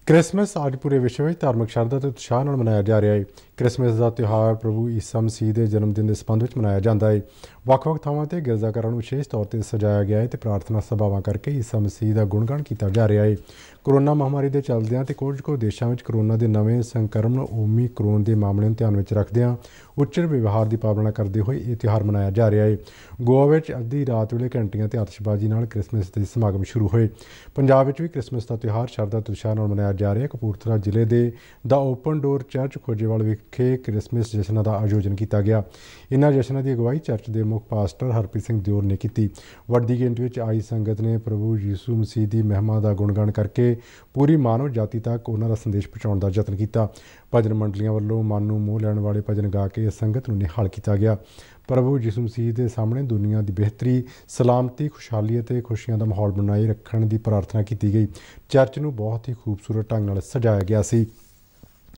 Christmas अज पूरे विश्व में धार्मिक श्रद्धा ते उत्साह नाल मनाया जा रहा है। क्रिसमस का त्यौहार प्रभु ईसा मसीह के जन्मदिन के संबंध में मनाया जाता है। ਵੱਖ-ਵੱਖ ਥਾਵਾਂ ਤੇ गिरजाघरों में विशेष तौर पर सजाया गया है तो प्रार्थना सभावां करके ईसा मसीह का गुणगान किया जा रहा है। कोरोना महामारी के चलदियां ते कुछ देशों में कोरोना के नवे संक्रमण ओमिक्रॉन के मामले ध्यान में रखदियां उच्चर व्यवहार की पालना करते हुए यह त्यौहार मनाया जा रहा है। गोवा में अद्धी रात वेले घंटियां ते आतिशबाजी नाल क्रिसमस के समागम शुरू हुए। पंजाब में भी क्रिसमस का त्यौहार श्रद्धा ते उत्साह नाल मनाया जा रहा है। कपूरथला जिले के the open door church Khojewal विखे क्रिसमस जश्नां का आयोजन किया गया। इन्हां जश्नां की अगवाई चर्च के मुख पास्टर हरप्रीत सिंह दियोर ने की। वड्डी गिनती में आई संगत ने प्रभु यीशु मसीह की महिमा का गुणगान करके पूरी मानव जाति तक उन्होंने संदेश पहुँचाने का यत्न किया। भजन मंडलियां वालों मन नूं मोह लैण वाले भजन गा के संगत नूं निहाल किया गया। प्रभु यीशु मसीह के सामने दुनिया की बेहतरी सलामती खुशहाली और खुशियां का माहौल बनाए रखने की प्रार्थना की गई। चर्च नूं बहुत ही खूबसूरत ढंग नाल सजाया गया सी।